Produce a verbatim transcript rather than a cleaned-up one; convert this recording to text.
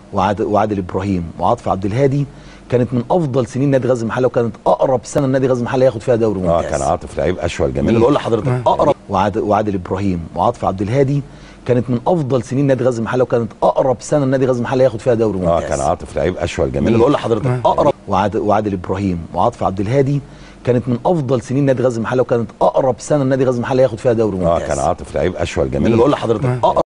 وعادل, وعادل ابراهيم وعاطف عبد الهادي كانت من افضل سنين نادي غزل المحله، وكانت اقرب سنه النادي غزل المحله ياخد فيها دوري ممتاز. اه كان عاطف لعيب اشول جميل. انا بقول لحضرتك اقرب. وعادل, وعادل ابراهيم وعاطف عبد الهادي كانت من افضل سنين نادي غزل المحله، وكانت اقرب سنه النادي غزل المحله ياخد فيها دوري ممتاز. اه كان عاطف لعيب اشول جميل. انا بقول لحضرتك اقرب. وعادل, وعادل ابراهيم وعاطف عبد الهادي كانت من افضل سنين نادي غزل المحله، وكانت اقرب سنه النادي غزل المحله ياخد فيها دوري ممتاز. اه كان عاطف لعيب اشول جميل. انا بقول لحضرتك اقرب.